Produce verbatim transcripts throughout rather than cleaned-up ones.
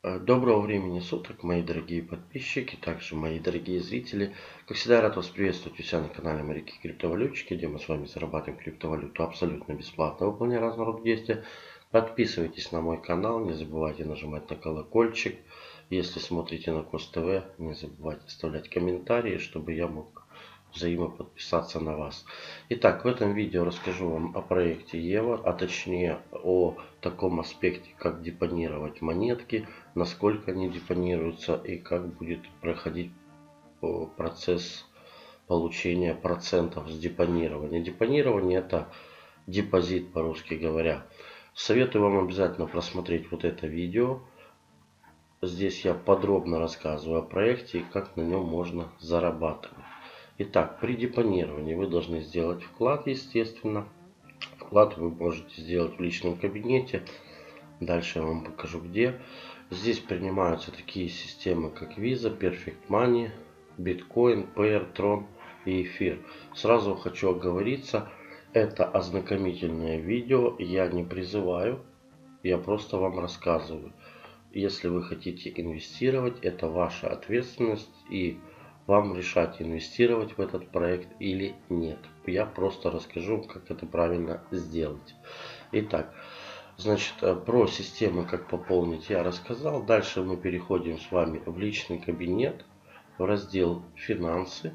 Э, Доброго времени суток, мои дорогие подписчики, также мои дорогие зрители. Как всегда, рад вас приветствовать у себя на канале Моряки Криптовалютчики, где мы с вами зарабатываем криптовалюту абсолютно бесплатно, выполняя разного рода действия. Подписывайтесь на мой канал, не забывайте нажимать на колокольчик. Если смотрите на Кос ТВ, не забывайте оставлять комментарии, чтобы я мог взаимоподписаться на вас. Итак, в этом видео расскажу вам о проекте Ева, а точнее о таком аспекте, как депонировать монетки, насколько они депонируются и как будет проходить процесс получения процентов с депонирования. Депонирование — это депозит, по-русски говоря. Советую вам обязательно просмотреть вот это видео. Здесь я подробно рассказываю о проекте и как на нем можно зарабатывать. Итак, при депонировании вы должны сделать вклад, естественно. Вклад вы можете сделать в личном кабинете. Дальше я вам покажу где. Здесь принимаются такие системы, как Visa, Perfect Money, Bitcoin, Payer, Tron и Эфир. Сразу хочу оговориться, это ознакомительное видео, я не призываю, я просто вам рассказываю. Если вы хотите инвестировать, это ваша ответственность, и вам решать, инвестировать в этот проект или нет. Я просто расскажу, как это правильно сделать. Итак, значит, про систему, как пополнить, я рассказал. Дальше мы переходим с вами в личный кабинет, в раздел «Финансы».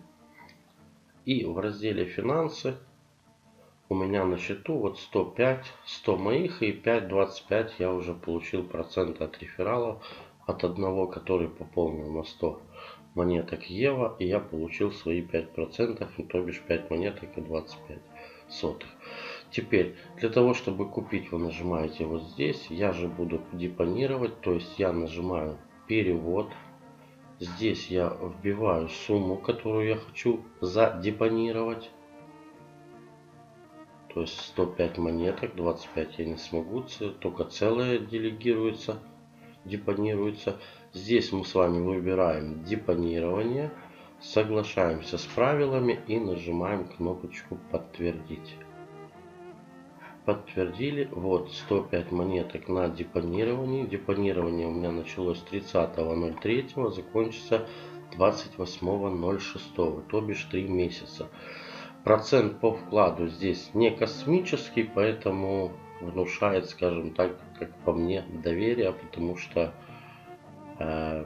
И в разделе «Финансы» у меня на счету вот сто пять, сто моих и пять двадцать пять я уже получил процент от рефералов от одного, который пополнил на сто монеток Ева, и я получил свои пять процентов, то бишь пять монеток и двадцать пять сотых. Теперь, для того, чтобы купить, вы нажимаете вот здесь. Я же буду депонировать, то есть я нажимаю перевод. Здесь я вбиваю сумму, которую я хочу задепонировать. То есть сто пять монеток, двадцать пять я не смогу, только целое делегируется, депонируется. Здесь мы с вами выбираем депонирование, соглашаемся с правилами и нажимаем кнопочку подтвердить. Подтвердили. Вот сто пять монеток на депонировании. Депонирование у меня началось тридцатого ноль третьего, закончится двадцать восьмого ноль шестого, то бишь три месяца. Процент по вкладу здесь не космический, поэтому внушает, скажем так, как по мне, доверие, потому что э,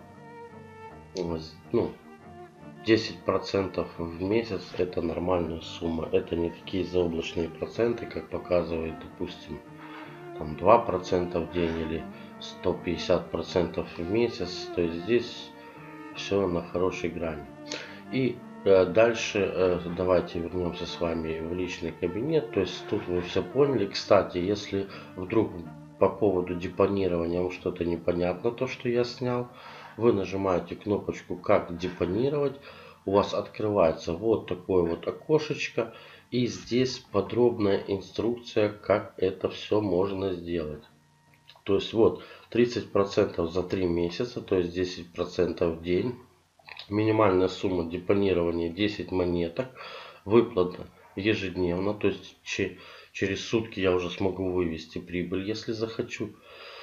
ну, десять процентов в месяц это нормальная сумма. Это не такие заоблачные проценты, как показывает, допустим, там два процента в день или сто пятьдесят процентов в месяц. То есть здесь все на хорошей грани. И э, дальше э, давайте вернемся с вами в личный кабинет. То есть тут вы все поняли. Кстати, если вдруг по поводу депонирования вам что-то непонятно, то что я снял, вы нажимаете кнопочку «Как депонировать». У вас открывается вот такое вот окошечко. И здесь подробная инструкция, как это все можно сделать. То есть вот тридцать процентов за три месяца, то есть десять процентов в день. Минимальная сумма депонирования десять монеток. Выплата ежедневно, то есть через сутки я уже смогу вывести прибыль, если захочу.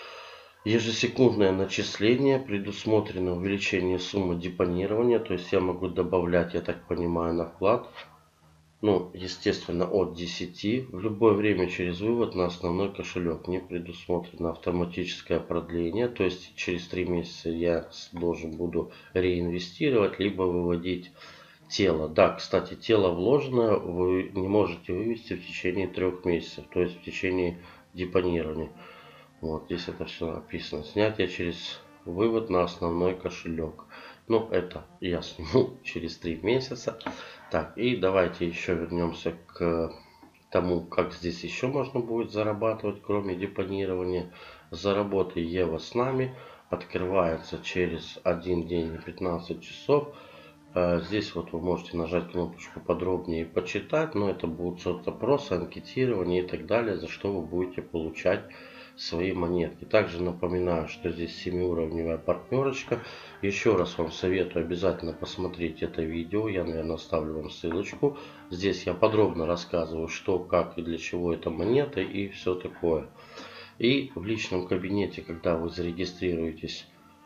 Ежесекундное начисление, предусмотрено увеличение суммы депонирования, то есть я могу добавлять, я так понимаю, на вклад. Ну, естественно, от десяти. В любое время через вывод на основной кошелек. Не предусмотрено автоматическое продление. То есть через три месяца я должен буду реинвестировать, либо выводить тело. Да, кстати, тело вложенное вы не можете вывести в течение трех месяцев. То есть в течение депонирования. Вот здесь это все написано. Снятие через вывод на основной кошелек. Ну, это я сниму через три месяца. Так, и давайте еще вернемся к тому, как здесь еще можно будет зарабатывать, кроме депонирования. Заработай Ева с нами открывается через один день и пятнадцать часов. Здесь вот вы можете нажать кнопочку подробнее и почитать, но это будут соцопросы, анкетирование и так далее, за что вы будете получать свои монетки. Также напоминаю, что здесь семиуровневая партнерочка. Еще раз вам советую обязательно посмотреть это видео. Я, наверное, оставлю вам ссылочку. Здесь я подробно рассказываю, что, как и для чего эта монета и все такое. И в личном кабинете, когда вы зарегистрируетесь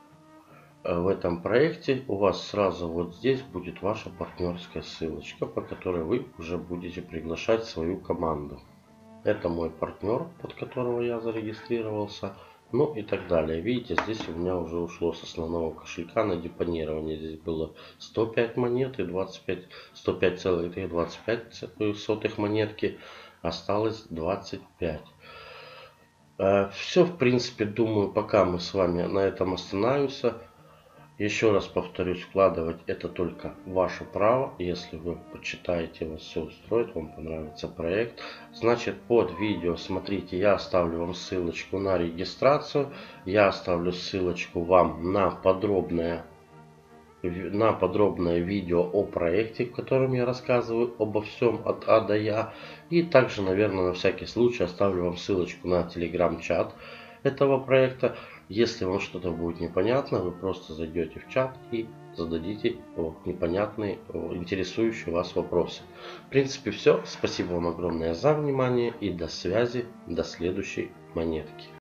в этом проекте, у вас сразу вот здесь будет ваша партнерская ссылочка, по которой вы уже будете приглашать свою команду. Это мой партнер, под которого я зарегистрировался. Ну и так далее. Видите, здесь у меня уже ушло с основного кошелька на депонирование. Здесь было сто пять монет и двадцать пять, сто пять целых двадцать пять сотых монетки. Осталось двадцать пять. Все, в принципе, думаю, пока мы с вами на этом остановимся. Еще раз повторюсь, вкладывать это только ваше право. Если вы почитаете, вас все устроит, вам понравится проект. Значит, под видео, смотрите, я оставлю вам ссылочку на регистрацию. Я оставлю ссылочку вам на подробное, на подробное видео о проекте, в котором я рассказываю обо всем от А до Я. И также, наверное, на всякий случай оставлю вам ссылочку на телеграм-чат этого проекта. Если вам что-то будет непонятно, вы просто зайдете в чат и зададите непонятные, интересующие вас вопросы. В принципе, все. Спасибо вам огромное за внимание и до связи, до следующей монетки.